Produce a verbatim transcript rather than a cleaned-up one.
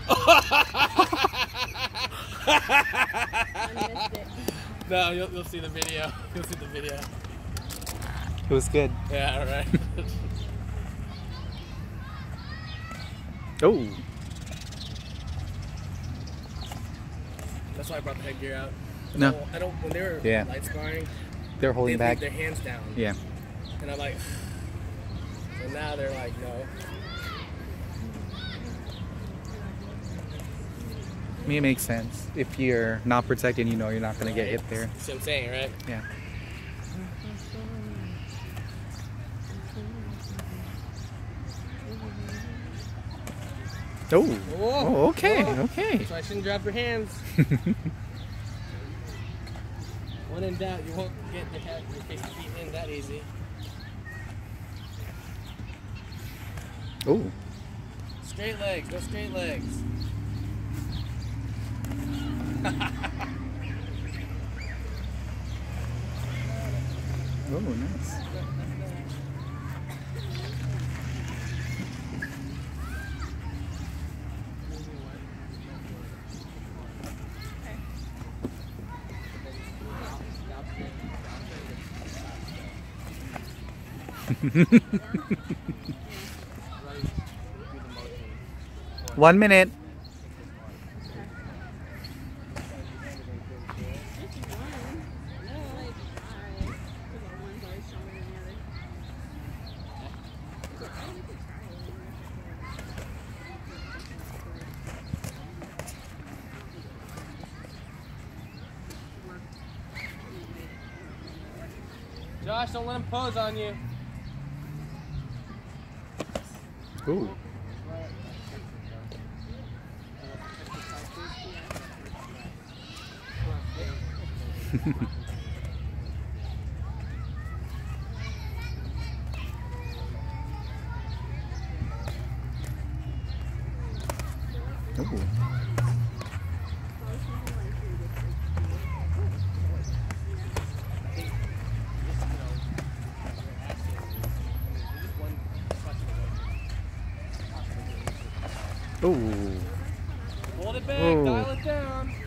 I missed it. No, you'll, you'll see the video. You'll see the video. It was good. Yeah, all right. Oh. That's why I brought the headgear out. No. I don't, I don't when they were Yeah. light sparring, They're holding they back. leave their hands down. Yeah. And I'm like, so now they're like, no. I mean, it makes sense. If you're not protected, you know you're not going to get hit there. That's what I'm saying, right? Yeah. Oh. Whoa. Oh, okay, Whoa. okay. So I shouldn't drop your hands. When in doubt, you won't get your, head, your face beaten in that easy. Oh. Straight legs, no straight legs. Oh, nice. One minute. Josh, don't let him pose on you. Ooh. Ooh. Ooh. Hold it back, Ooh. dial it down.